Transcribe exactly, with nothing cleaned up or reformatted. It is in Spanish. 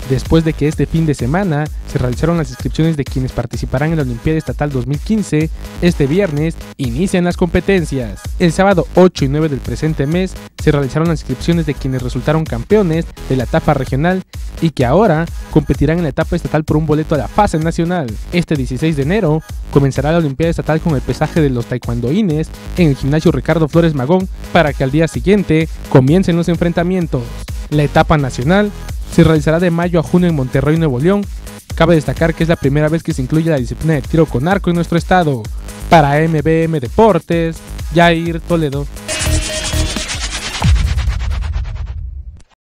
Después de que este fin de semana se realizaron las inscripciones de quienes participarán en la Olimpiada Estatal dos mil quince, este viernes inician las competencias. El sábado ocho y nueve del presente mes se realizaron las inscripciones de quienes resultaron campeones de la etapa regional y que ahora competirán en la etapa estatal por un boleto a la fase nacional. Este dieciséis de enero comenzará la Olimpiada Estatal con el pesaje de los taekwondoines en el gimnasio Ricardo Flores Magón para que al día siguiente comiencen los enfrentamientos. La etapa nacional se realizará de mayo a junio en Monterrey, Nuevo León. Cabe destacar que es la primera vez que se incluye la disciplina de tiro con arco en nuestro estado. Para M B M Deportes, Jair Toledo.